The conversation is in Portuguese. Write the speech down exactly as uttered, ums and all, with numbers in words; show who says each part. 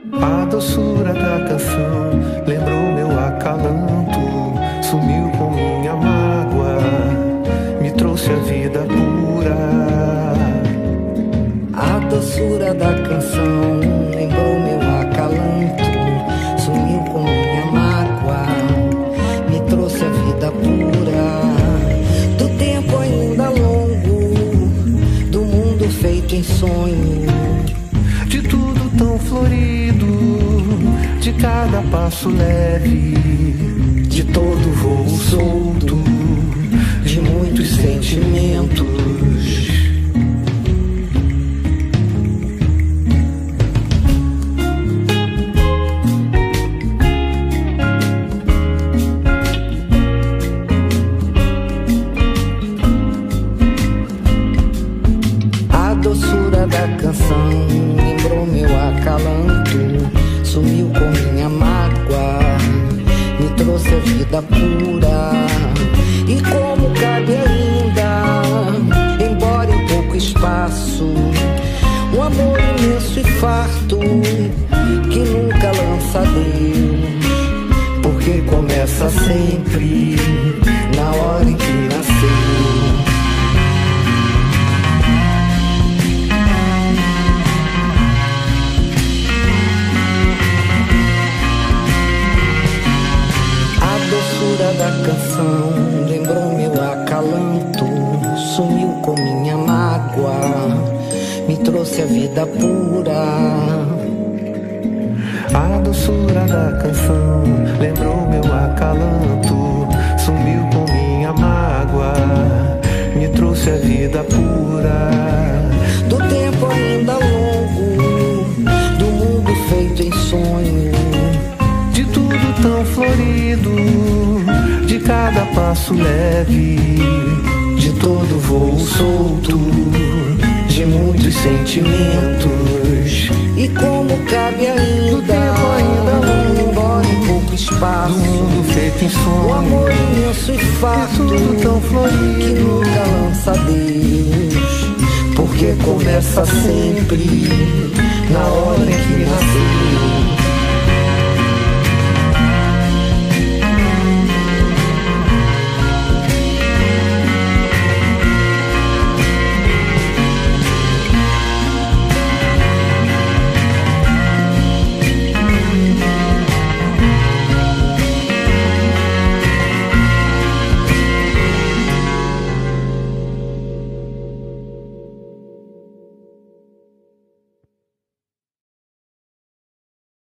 Speaker 1: A doçura da canção lembrou meu acalanto, sumiu com minha mágoa, me trouxe a vida pura.
Speaker 2: A doçura da canção lembrou meu acalanto, sumiu com minha mágoa, me trouxe a vida pura. Do tempo ainda longo, do mundo feito em sonho,
Speaker 1: de tudo tão florido, de cada passo leve,
Speaker 2: de todo voo solto, de muitos sentimentos. A doçura da canção lembrou meu acalanto, sumiu com minha mágoa, me trouxe a vida pura. E como cabe ainda, embora em pouco espaço, um amor imenso e farto, que nunca lança adeus, porque começa sempre na hora em que nasceu. Da canção lembrou meu acalanto, sumiu com minha mágoa, me trouxe a vida pura.
Speaker 1: A doçura da canção lembrou meu acalanto, sumiu com minha mágoa, me trouxe a vida pura.
Speaker 2: Do tempo ainda longo, do mundo feito em sonho,
Speaker 1: de tudo tão florido, de cada passo leve,
Speaker 2: de todo voo solto, de muitos sentimentos. E como cabe ainda, ainda embora em pouco espaço,
Speaker 1: do mundo feito em sonho,
Speaker 2: o amor imenso e farto,
Speaker 1: tudo tão florido,
Speaker 2: que nunca lança adeus, porque começa sempre